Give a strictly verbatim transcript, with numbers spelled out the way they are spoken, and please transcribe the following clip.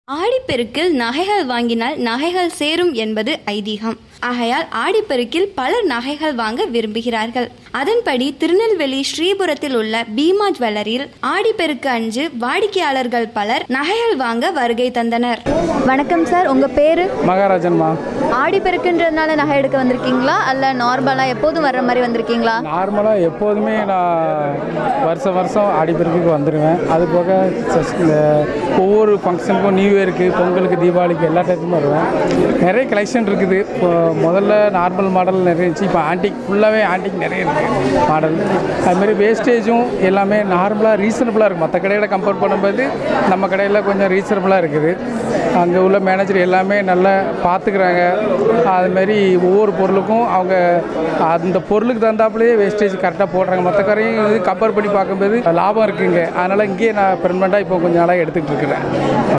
ஆடிப்பெருக்கில் நகைகள் வாங்கினால் நகைகள் சேரும் என்பது ஐதீகம். ஆகையால் ஆடிப்பெருக்கில் பலர் நகைகள் வாங்க விரும்புகிறார்கள். அதன்படி திருநெல்வேலி ஸ்ரீபுரத்தில் உள்ள பீமா ஜுவல்லரியில் ஆடிப்பெருக்கு அன்று வாடிக்கையாளர்கள் பலர் நகைகள் வாங்க வருகை தந்தனர். வணக்கம் சார், உங்க பேரு? மகாராஜன்மா. ஆடிப்பெருக்குன்றதுனால நகை எடுக்க வந்திருக்கீங்களா அல்ல நார்மலா எப்போதும் வர்ற மாதிரி வந்திருக்கீங்களா? நார்மலா எப்போதுமே நான் வருஷம் வருஷம் ஆடிப்பெருக்குக்கு வந்துடுவேன். அது போக இந்த ஒவ்வொரு ஃபங்க்ஷனுக்கும், நியூ இயருக்கு, பொங்கலுக்கு, தீபாவளிக்கு எல்லா டைப்பும் வருவேன். நிறைய கலெக்ஷன் இருக்குது. இப்போ முதல்ல நார்மல் மாடல் நிறைய இருந்துச்சு. இப்போ ஆன்டிக் ஃபுல்லாகவே ஆன்டிக் நிறைய இருக்குது மாடல். அதுமாதிரி வேஸ்டேஜும் எல்லாமே நார்மலாக ரீசனபுளாக இருக்குது. மற்ற கடையில் கம்பேர் பண்ணும்போது நம்ம கடையில் கொஞ்சம் ரீசனபுளாக இருக்குது. அங்கே உள்ள மேனேஜர் எல்லாமே நல்லா பார்த்துக்கிறாங்க. அதுமாரி ஒவ்வொரு பொருளுக்கும் அவங்க அந்த பொருளுக்கு தகுந்தாப்புலேயே வேஸ்டேஜ் கரெக்டாக போடுறாங்க. மற்ற கடையும் இது கம்பேர் பண்ணி பார்க்கும்போது லாபம் இருக்குங்க. அதனால் இங்கேயே நான் பெர்மனெண்ட்டாக இப்போ கொஞ்சம் நாளாக எடுத்துக்கிட்டு இருக்கிறேன்.